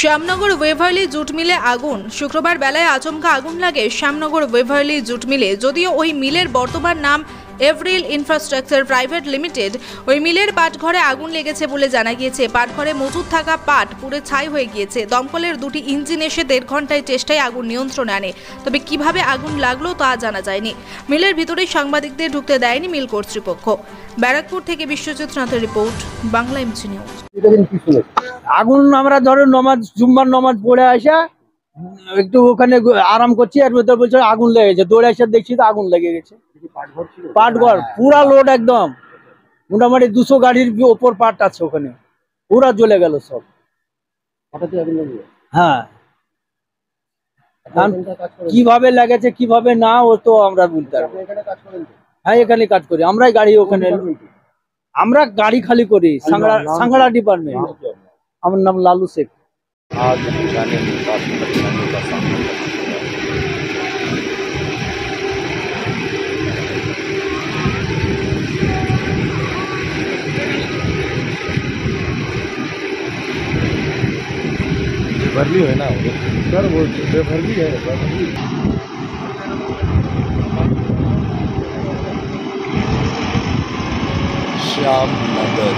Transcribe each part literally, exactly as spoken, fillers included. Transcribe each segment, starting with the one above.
Shyamnagar Waverley jute মিলে আগুন। শুক্রবার বেলায় আচমকা আগুন লাগে শ্যামনগর ওয়েভারলি জুট মিলে। যদিও ওই মিলের বর্তমান নাম এভরিল ইনফ্রাস্ট্রাকচার প্রাইভেট লিমিটেড। ওই মিলের পাটঘরে আগুন লেগেছে বলে জানা গিয়েছে। পাটঘরে মজুদ থাকা পাট পুড়ে ছাই হয়ে গিয়েছে। দমকলের দুটি ইঞ্জিন এসে দেড় ঘন্টায় চেষ্টায় আগুন নিয়ন্ত্রণে আনে, তবে কিভাবে আগুন লাগলো তা জানা যায়নি। মিলের ভিতরে সাংবাদিকদের ঢুকতে দেয়নি মিল কর্তৃপক্ষ। ব্যারাকপুর থেকে বিশ্বজিৎ নাথের রিপোর্ট, বাংলা এমসি নিউজ। আগুন আমরা ধরো নমাজ জুম্মার নমাজ পড়ে আসা একটু ওখানে আরাম করছি, এর ভেতর বলছে আগুন লেগেছে। দৌড়ে এসে দেখছি তো আগুন লেগে গেছে। পাটঘর পুরা লোড, একদম মোটামুটি দুশো গাড়ির ওপর পাট আছে ওখানে, পুরা জ্বলে গেল সব। হ্যাঁ, কিভাবে লেগেছে কিভাবে না ও তো আমরা বলতে পারবো। হ্যাঁ, এখানে কাজ করি, আমরাই গাড়ি ওখানে, আমরা গাড়ি খালি করি সাংড়া সাংড়া ডিপার্টমেন্ট। আমার নাম লালু শেখ। आग बुझाने में काफी परेशानियों का सामना करना भरली है ना सर, वो भरली है श्यामनगर।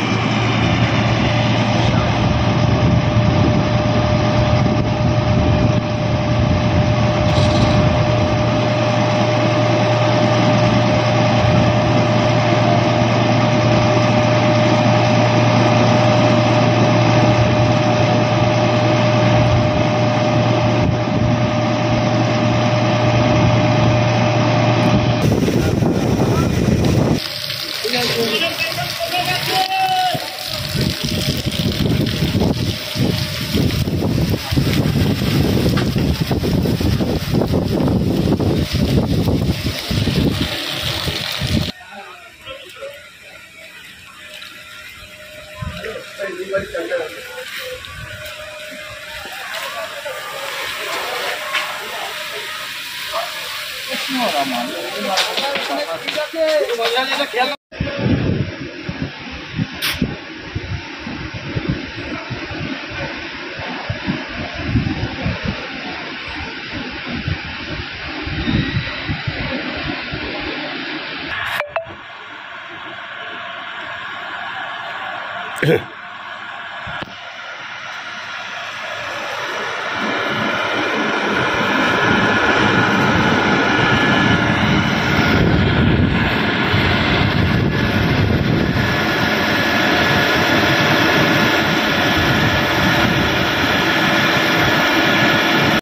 Yeah.